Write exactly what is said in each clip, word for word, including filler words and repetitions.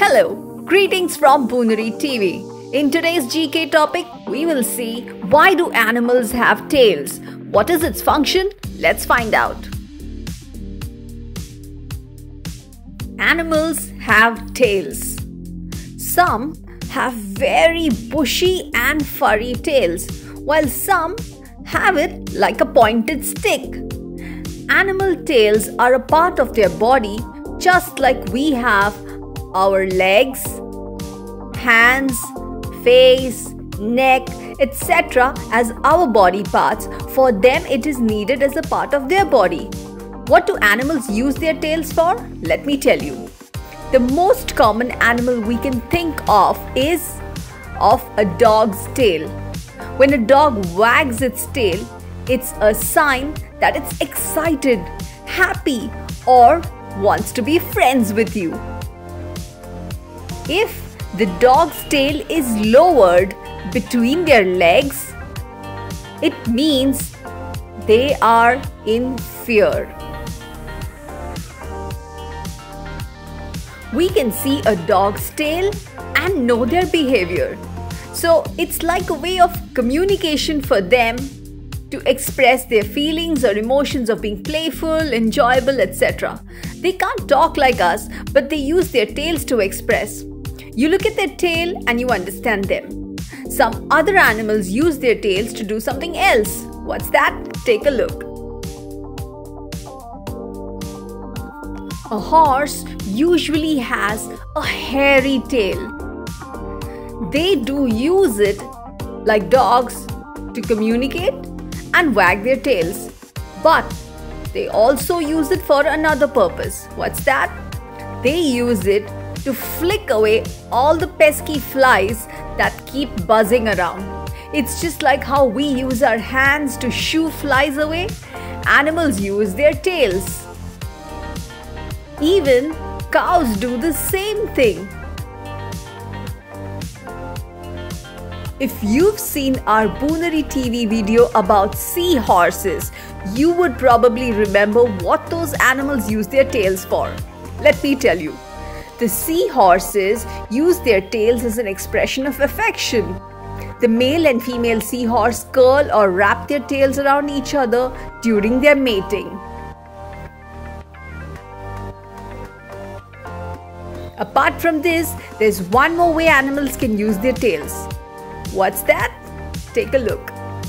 Hello, greetings from Booneri T V. In today's G K topic, we will see why do animals have tails? What is its function? Let's find out. Animals have tails. Some have very bushy and furry tails, while some have it like a pointed stick. Animal tails are a part of their body just like we have our legs, hands, face, neck, et cetera as our body parts. For them, it is needed as a part of their body. What do animals use their tails for? Let me tell you. The most common animal we can think of is of a dog's tail. When a dog wags its tail, it's a sign that it's excited, happy, or wants to be friends with you. If the dog's tail is lowered between their legs, it means they are in fear. We can see a dog's tail and know their behavior. So it's like a way of communication for them to express their feelings or emotions of being playful, enjoyable, et cetera. They can't talk like us, but they use their tails to express. You look at their tail and you understand them. Some other animals use their tails to do something else. What's that? Take a look. A horse usually has a hairy tail. They do use it, like dogs, to communicate and wag their tails. But they also use it for another purpose. What's that? They use it to flick away all the pesky flies that keep buzzing around. It's just like how we use our hands to shoo flies away. Animals use their tails. Even cows do the same thing. If you've seen our Booneri T V video about seahorses, you would probably remember what those animals use their tails for. Let me tell you. The seahorses use their tails as an expression of affection. The male and female seahorse curl or wrap their tails around each other during their mating. Apart from this, there's one more way animals can use their tails. What's that? Take a look.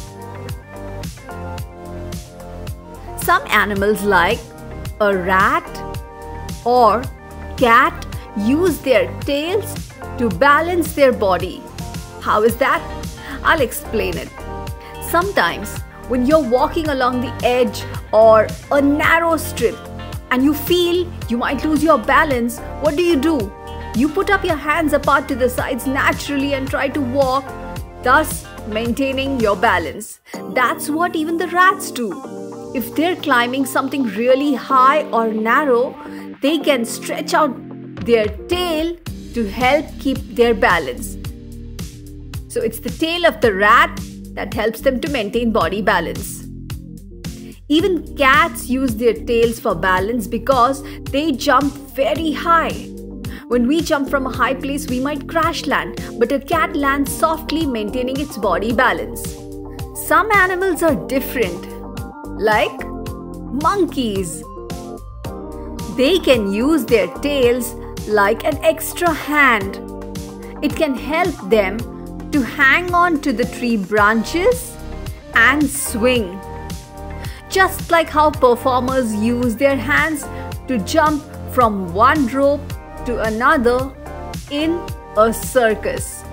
Some animals like a rat or cat use their tails to balance their body. How is that? I'll explain it. Sometimes when you're walking along the edge or a narrow strip and you feel you might lose your balance, what do you do? You put up your hands apart to the sides naturally and try to walk, thus maintaining your balance. That's what even the rats do. If they're climbing something really high or narrow, they can stretch out their tail to help keep their balance. So it's the tail of the rat that helps them to maintain body balance. Even cats use their tails for balance because they jump very high. When we jump from a high place, we might crash land, but a cat lands softly, maintaining its body balance. Some animals are different, like monkeys. They can use their tails like an extra hand. It can help them to hang on to the tree branches and swing. Just like how performers use their hands to jump from one rope to another in a circus.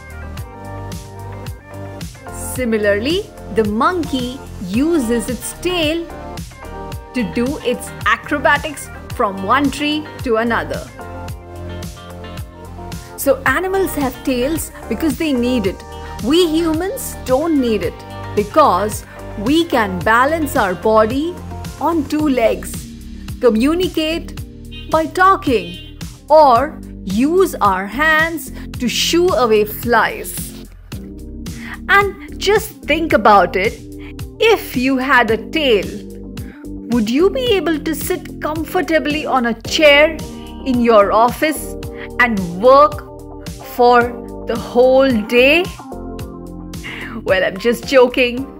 Similarly, the monkey uses its tail to do its acrobatics from one tree to another. So animals have tails because they need it. We humans don't need it because we can balance our body on two legs, communicate by talking, or use our hands to shoo away flies. And just think about it, if you had a tail, would you be able to sit comfortably on a chair in your office and work for the whole day? Well, I'm just joking.